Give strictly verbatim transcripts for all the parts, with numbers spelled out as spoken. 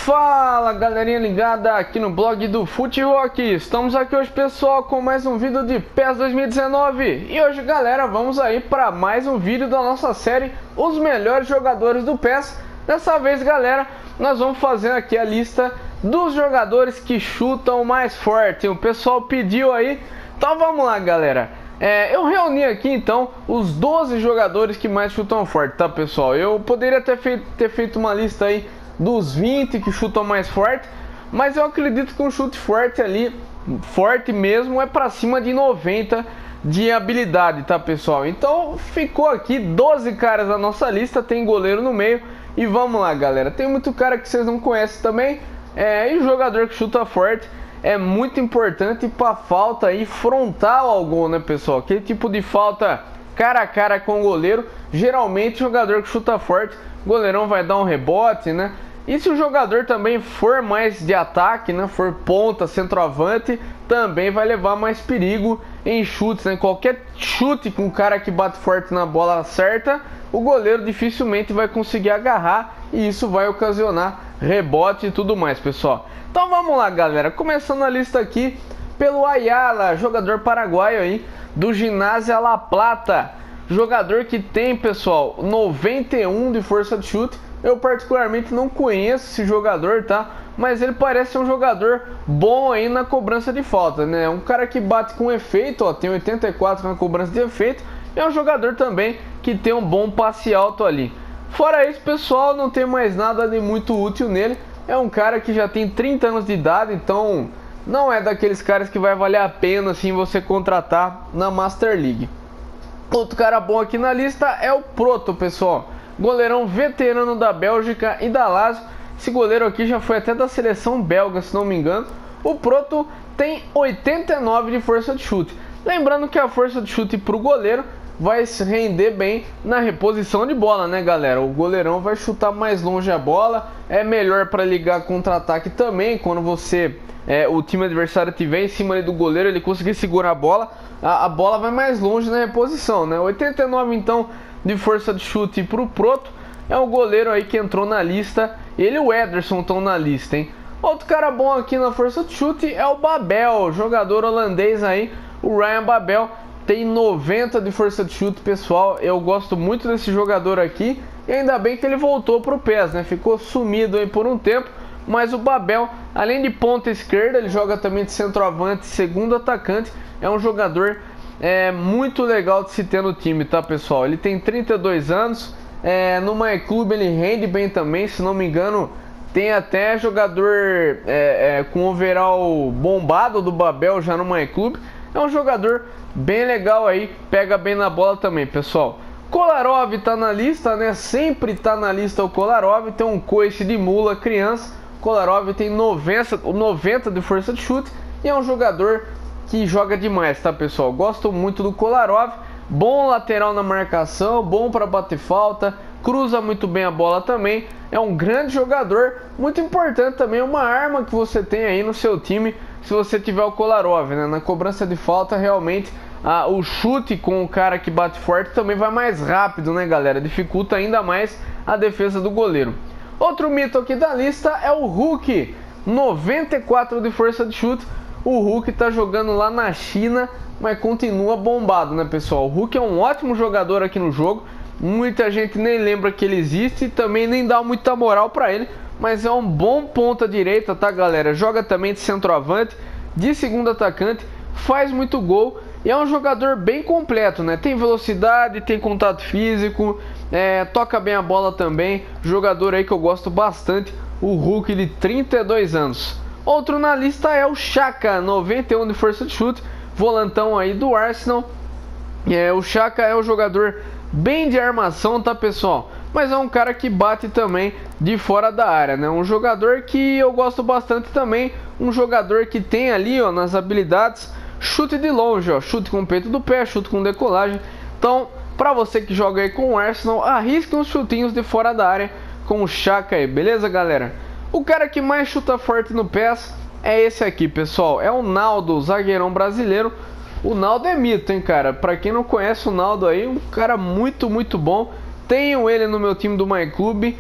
Fala galerinha ligada aqui no blog do FuteRock. Estamos aqui hoje, pessoal, com mais um vídeo de PES dois mil e dezenove. E hoje, galera, vamos aí para mais um vídeo da nossa série Os Melhores Jogadores do PES. Dessa vez, galera, nós vamos fazer aqui a lista dos jogadores que chutam mais forte. O pessoal pediu aí, então vamos lá, galera. É, eu reuni aqui então os doze jogadores que mais chutam forte, tá, pessoal? Eu poderia ter feito, ter feito uma lista aí dos vinte que chutam mais forte, mas eu acredito que um chute forte ali, forte mesmo, é para cima de noventa de habilidade, tá, pessoal? Então ficou aqui doze caras na nossa lista, tem goleiro no meio. E vamos lá, galera, tem muito cara que vocês não conhecem também, é, e o jogador que chuta forte é muito importante para falta aí frontal ao gol, né, pessoal? Aquele tipo de falta cara a cara com o goleiro, geralmente o jogador que chuta forte, o goleirão vai dar um rebote, né? E se o jogador também for mais de ataque, né, for ponta, centroavante, também vai levar mais perigo em chutes, né? Qualquer chute com o cara que bate forte na bola certa, o goleiro dificilmente vai conseguir agarrar e isso vai ocasionar rebote e tudo mais, pessoal. Então vamos lá, galera, começando a lista aqui pelo Ayala, jogador paraguaio aí do Ginásio La Plata, jogador que tem, pessoal, noventa e um de força de chute. Eu particularmente não conheço esse jogador, tá? Mas ele parece ser um jogador bom aí na cobrança de falta, né? Um cara que bate com efeito, ó, tem oitenta e quatro na cobrança de efeito. É um jogador também que tem um bom passe alto ali. Fora isso, pessoal, não tem mais nada de muito útil nele. É um cara que já tem trinta anos de idade, então não é daqueles caras que vai valer a pena assim você contratar na Master League. Outro cara bom aqui na lista é o Proto, pessoal. Goleirão veterano da Bélgica e da Lazio. Esse goleiro aqui já foi até da seleção belga, se não me engano. O Proto tem oitenta e nove de força de chute. Lembrando que a força de chute para o goleiro vai se render bem na reposição de bola, né, galera? O goleirão vai chutar mais longe a bola. É melhor para ligar contra-ataque também. Quando você, é, o time adversário estiver em cima ali do goleiro, ele conseguir segurar a bola, a, a bola vai mais longe na reposição, né? oitenta e nove então de força de chute para o Proto. É um goleiro aí que entrou na lista. Ele e o Ederson estão na lista, hein? Outro cara bom aqui na força de chute é o Babel, jogador holandês aí. O Ryan Babel tem noventa de força de chute, pessoal. Eu gosto muito desse jogador aqui. E ainda bem que ele voltou para o PES, né? Ficou sumido aí por um tempo. Mas o Babel, além de ponta esquerda, ele joga também de centroavante, segundo atacante. É um jogador é, muito legal de se ter no time, tá, pessoal? Ele tem trinta e dois anos. É, no MyClub ele rende bem também, se não me engano. Tem até jogador é, é, com overall bombado do Babel já no MyClub. É um jogador bem legal aí, pega bem na bola também, pessoal. Kolarov tá na lista, né? Sempre tá na lista o Kolarov. Tem um coice de mula, criança. Kolarov tem noventa, noventa de força de chute e é um jogador que joga demais, tá, pessoal? Gosto muito do Kolarov. Bom lateral na marcação, bom para bater falta, cruza muito bem a bola também. É um grande jogador, muito importante também, uma arma que você tem aí no seu time se você tiver o Kolarov, né? Na cobrança de falta, realmente, ah, o chute com o cara que bate forte também vai mais rápido, né, galera? Dificulta ainda mais a defesa do goleiro. Outro mito aqui da lista é o Hulk, noventa e quatro de força de chute. O Hulk tá jogando lá na China, mas continua bombado, né, pessoal? O Hulk é um ótimo jogador aqui no jogo. Muita gente nem lembra que ele existe e também nem dá muita moral pra ele. Mas é um bom ponta direita, tá, galera? Joga também de centroavante, de segundo atacante, faz muito gol. E é um jogador bem completo, né? Tem velocidade, tem contato físico, é, toca bem a bola também. Jogador aí que eu gosto bastante, o Hulk de trinta e dois anos. Outro na lista é o Xhaka, noventa e um de força de chute, volantão aí do Arsenal. É, o Xhaka é um jogador bem de armação, tá, pessoal? Mas é um cara que bate também de fora da área, né? Um jogador que eu gosto bastante também. Um jogador que tem ali, ó, nas habilidades, chute de longe, ó, chute com o peito do pé, chute com decolagem. Então, para você que joga aí com o Arsenal, arrisque uns chutinhos de fora da área com o Xhaka aí, beleza, galera? O cara que mais chuta forte no PES é esse aqui, pessoal. É o Naldo, zagueirão brasileiro. O Naldo é mito, hein, cara? Pra quem não conhece o Naldo aí, um cara muito, muito bom. Tenho ele no meu time do MyClub.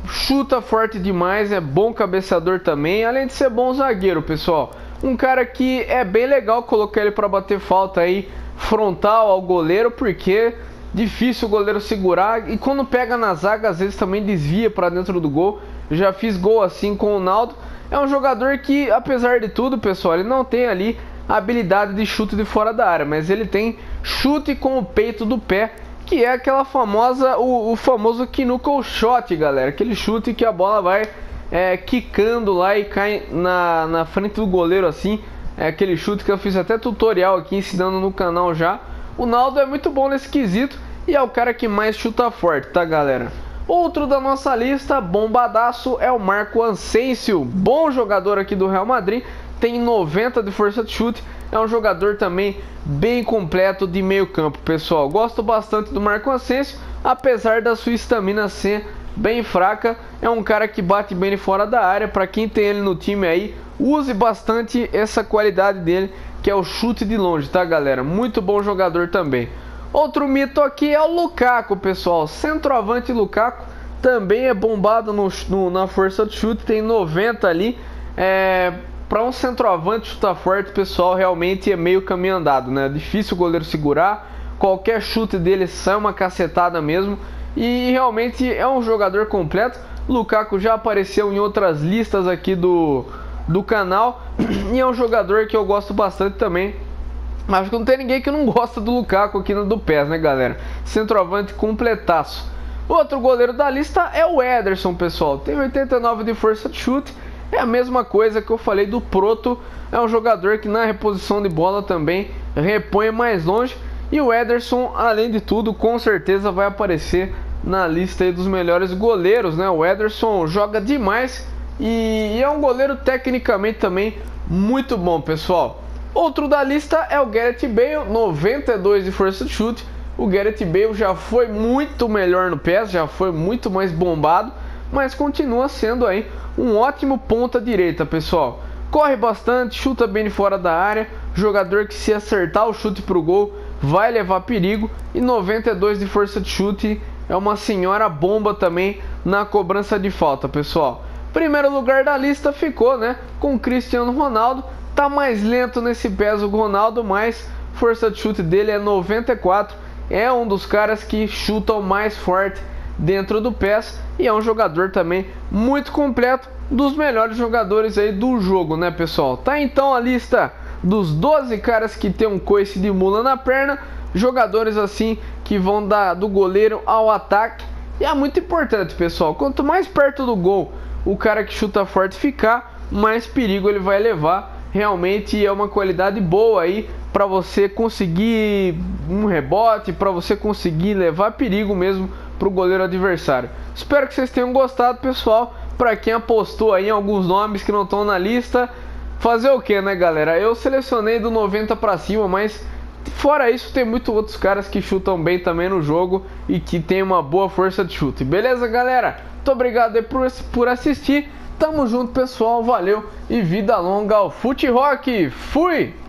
chuta forte demais, é bom cabeceador também, além de ser bom zagueiro, pessoal. Um cara que é bem legal colocar ele para bater falta aí frontal ao goleiro, porque difícil o goleiro segurar, e quando pega na zaga às vezes também desvia para dentro do gol. Eu já fiz gol assim com o Naldo. É um jogador que, apesar de tudo, pessoal, ele não tem ali a habilidade de chute de fora da área, mas ele tem chute com o peito do pé, que é aquela famosa, o, o famoso knuckle shot, galera. Aquele chute que a bola vai é, quicando lá e cai na, na frente do goleiro assim. É aquele chute que eu fiz até tutorial aqui ensinando no canal já. O Naldo é muito bom nesse quesito e é o cara que mais chuta forte, tá, galera? Outro da nossa lista, bombadaço, é o Marco Asensio. Bom jogador aqui do Real Madrid, tem noventa de força de chute. É um jogador também bem completo de meio campo, pessoal. Gosto bastante do Marco Asensio, apesar da sua estamina ser bem fraca. É um cara que bate bem de fora da área. Para quem tem ele no time aí, use bastante essa qualidade dele, que é o chute de longe, tá, galera? Muito bom jogador também. Outro mito aqui é o Lukaku, pessoal. Centroavante Lukaku também é bombado no, no, na força de chute, tem noventa ali. É, para um centroavante chutar forte, pessoal, realmente é meio caminho andado, né? Difícil o goleiro segurar. Qualquer chute dele sai uma cacetada mesmo. E realmente é um jogador completo. Lukaku já apareceu em outras listas aqui do, do canal. E é um jogador que eu gosto bastante também. Acho que não tem ninguém que não gosta do Lukaku aqui no do P E S, né, galera? Centroavante completaço. Outro goleiro da lista é o Ederson, pessoal. Tem oitenta e nove de força de chute. É a mesma coisa que eu falei do Proto. É um jogador que na reposição de bola também repõe mais longe. E o Ederson, além de tudo, com certeza vai aparecer na lista aí dos melhores goleiros, né? O Ederson joga demais e, e é um goleiro tecnicamente também muito bom, pessoal. Outro da lista é o Gareth Bale, noventa e dois de força de chute. O Gareth Bale já foi muito melhor no P E S, já foi muito mais bombado, mas continua sendo aí um ótimo ponta direita, pessoal. Corre bastante, chuta bem de fora da área, jogador que se acertar o chute pro gol vai levar perigo, e noventa e dois de força de chute é uma senhora bomba também na cobrança de falta, pessoal. Primeiro lugar da lista ficou, né, com o Cristiano Ronaldo. Tá mais lento nesse P E S o Ronaldo, mas força de chute dele é noventa e quatro. É um dos caras que chutam mais forte dentro do P E S e é um jogador também muito completo, dos melhores jogadores aí do jogo, né, pessoal? Tá então a lista dos doze caras que tem um coice de mula na perna, jogadores assim que vão da, do goleiro ao ataque. E é muito importante, pessoal, quanto mais perto do gol o cara que chuta forte ficar, mais perigo ele vai levar. Realmente é uma qualidade boa aí para você conseguir um rebote, para você conseguir levar perigo mesmo para o goleiro adversário. Espero que vocês tenham gostado, pessoal. Para quem apostou aí em alguns nomes que não estão na lista, fazer o que, né, galera? Eu selecionei do noventa para cima, mas fora isso tem muitos outros caras que chutam bem também no jogo e que tem uma boa força de chute. Beleza, galera? Muito obrigado aí por, por assistir. Tamo junto, pessoal, valeu e vida longa ao Fute Rock. Fui!